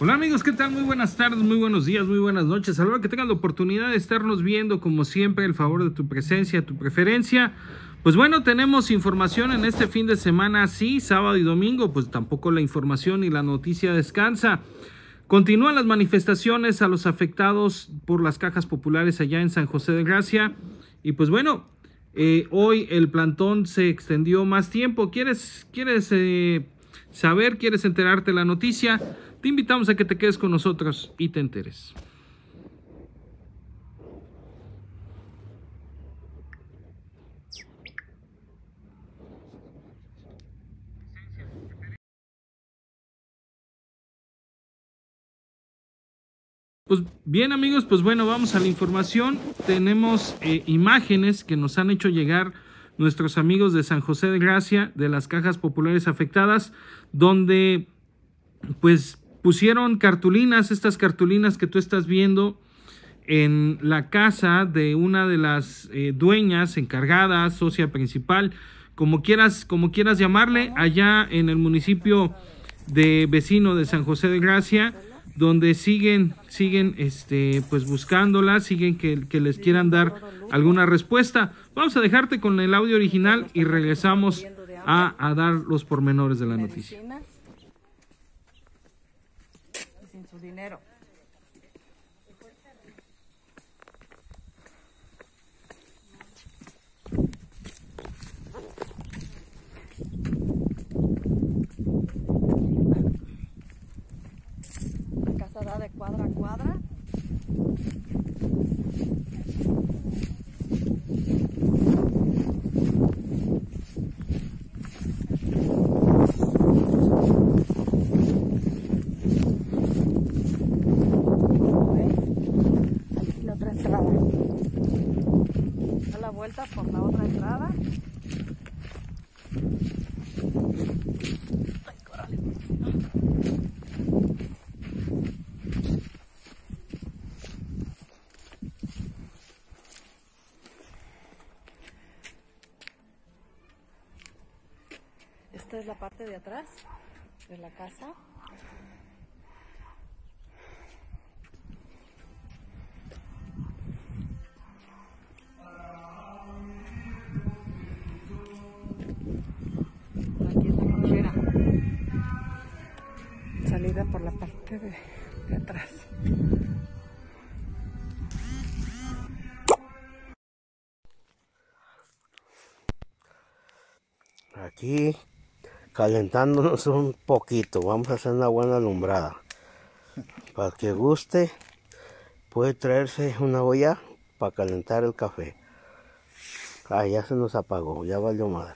Hola amigos, ¿qué tal? Muy buenas tardes, muy buenos días, muy buenas noches. A la hora que tengan la oportunidad de estarnos viendo, como siempre, el favor de tu presencia, tu preferencia. Pues bueno, tenemos información en este fin de semana, sí, sábado y domingo, pues tampoco la información y la noticia descansa. Continúan las manifestaciones a los afectados por las cajas populares allá en San José de Gracia. Y pues bueno, hoy el plantón se extendió más tiempo. ¿Quieres saber, quieres enterarte de la noticia? Te invitamos a que te quedes con nosotros y te enteres. Pues bien amigos, pues bueno, vamos a la información. Tenemos imágenes que nos han hecho llegar nuestros amigos de San José de Gracia, de las cajas populares afectadas, donde pues pusieron cartulinas, estas cartulinas que tú estás viendo en la casa de una de las dueñas, encargadas, socia principal, como quieras llamarle, allá en el municipio de vecino de San José de Gracia, donde siguen pues buscándolas, siguen que les quieran dar alguna respuesta. Vamos a dejarte con el audio original y regresamos a dar los pormenores de la noticia. Sin su dinero. La casa da de cuadra a cuadra. Aquí la otra entrada. Da la vuelta por la otra entrada. Ay, córale. Esta es la parte de atrás de la casa. Aquí es la cochera. Salida por la parte de atrás. Aquí calentándonos un poquito, vamos a hacer una buena alumbrada. Para el que guste, puede traerse una olla para calentar el café. Ah, ya se nos apagó, ya valió madre.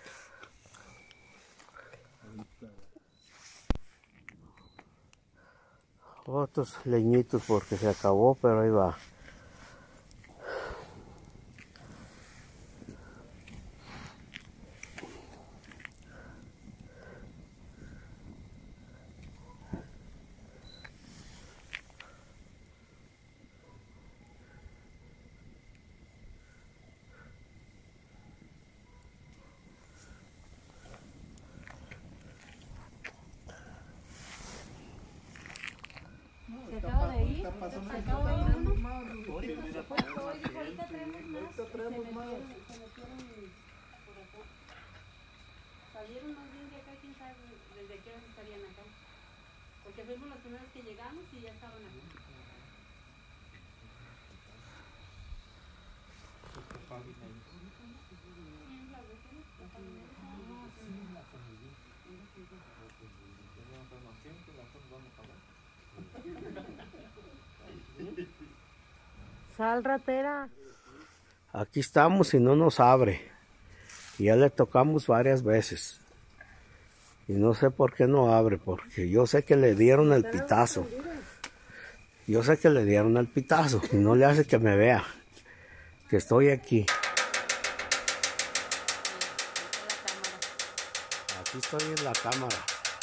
Otros leñitos porque se acabó, pero ahí va. Se acaba de ir, se acaba de ir uno. Ahorita traemos más. Se metieron por acá. Salieron más bien de acá, quién sabe desde qué hora estarían acá. Porque fuimos los primeros que llegamos y ya estaban acá. Sal, ratera. Aquí estamos y no nos abre. Y ya le tocamos varias veces. Y no sé por qué no abre, porque yo sé que le dieron el pitazo. Yo sé que le dieron el pitazo y no le hace que me vea que estoy aquí. Aquí estoy en la cámara.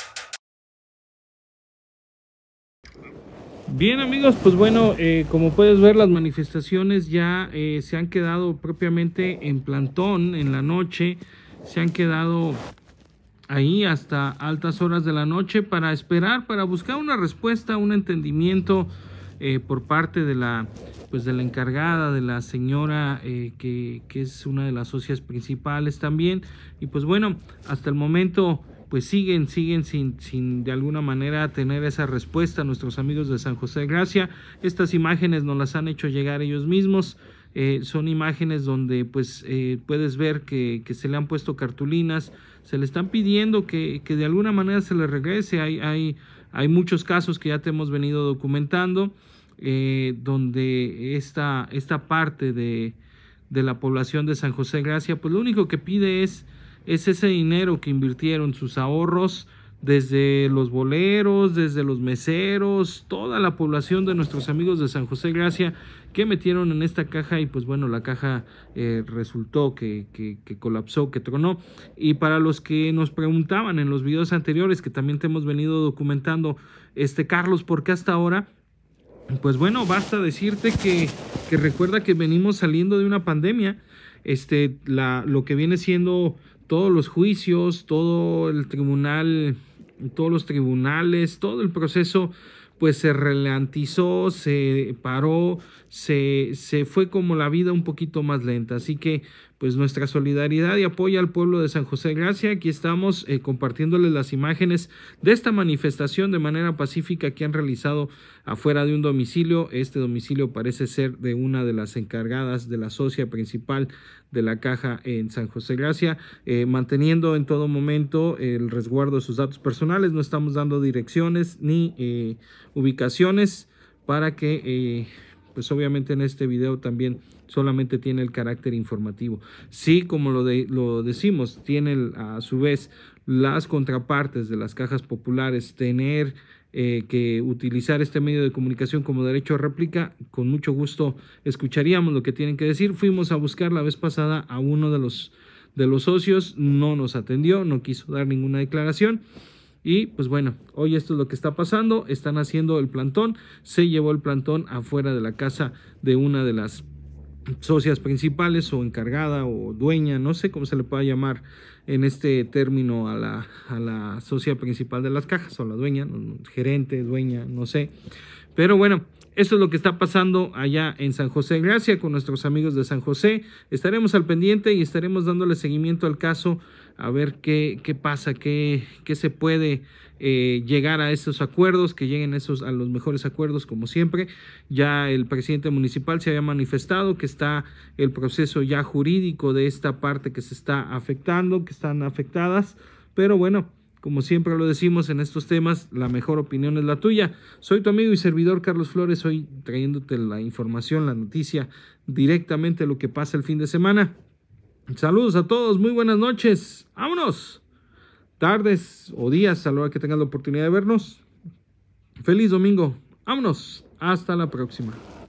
Bien amigos, pues bueno, como puedes ver, las manifestaciones ya se han quedado propiamente en plantón en la noche, se han quedado ahí hasta altas horas de la noche para esperar, para buscar una respuesta, un entendimiento por parte de la encargada, de la señora que es una de las socias principales también. Y pues bueno, hasta el momento pues siguen sin de alguna manera tener esa respuesta nuestros amigos de San José de Gracia. Estas imágenes nos las han hecho llegar ellos mismos. Son imágenes donde pues puedes ver que se le han puesto cartulinas, se le están pidiendo que de alguna manera se le regrese. Hay muchos casos que ya te hemos venido documentando, donde esta parte de la población de San José de Gracia, pues lo único que pide es ese dinero que invirtieron, sus ahorros, desde los boleros, desde los meseros, toda la población de nuestros amigos de San José de Gracia que metieron en esta caja. Y pues bueno, la caja resultó que colapsó, que tronó. Y para los que nos preguntaban en los videos anteriores, que también te hemos venido documentando, Carlos, ¿por qué hasta ahora? Pues bueno, basta decirte que recuerda que venimos saliendo de una pandemia. Lo que viene siendo todos los juicios, todo el tribunal, todos los tribunales, todo el proceso pues se ralentizó, se paró, se fue como la vida un poquito más lenta. Así que pues nuestra solidaridad y apoyo al pueblo de San José de Gracia. Aquí estamos compartiéndoles las imágenes de esta manifestación de manera pacífica que han realizado afuera de un domicilio. Este domicilio parece ser de una de las encargadas de la socia principal de la caja en San José de Gracia, manteniendo en todo momento el resguardo de sus datos personales. No estamos dando direcciones ni ubicaciones para que pues obviamente en este video también solamente tiene el carácter informativo. Sí, como lo decimos, tiene a su vez las contrapartes de las cajas populares, tener que utilizar este medio de comunicación como derecho a réplica. Con mucho gusto escucharíamos lo que tienen que decir. Fuimos a buscar la vez pasada a uno de los socios, no nos atendió, no quiso dar ninguna declaración. Y pues bueno, hoy esto es lo que está pasando. Están haciendo el plantón. Se llevó el plantón afuera de la casa de una de las socias principales, o encargada, o dueña, no sé cómo se le pueda llamar en este término a la socia principal de las cajas, o la dueña, gerente, dueña, no sé. Pero bueno, esto es lo que está pasando allá en San José de Gracia con nuestros amigos de San José. Estaremos al pendiente y estaremos dándole seguimiento al caso, a ver qué pasa, qué se puede llegar a esos acuerdos, que lleguen a los mejores acuerdos como siempre. Ya el presidente municipal se había manifestado que está el proceso ya jurídico de esta parte que se está afectando, que están afectadas, pero bueno, como siempre lo decimos en estos temas, la mejor opinión es la tuya. Soy tu amigo y servidor Carlos Flores, hoy trayéndote la información, la noticia, directamente lo que pasa el fin de semana. Saludos a todos, muy buenas noches, vámonos, tardes o días a la hora que tengan la oportunidad de vernos. Feliz domingo, vámonos, hasta la próxima.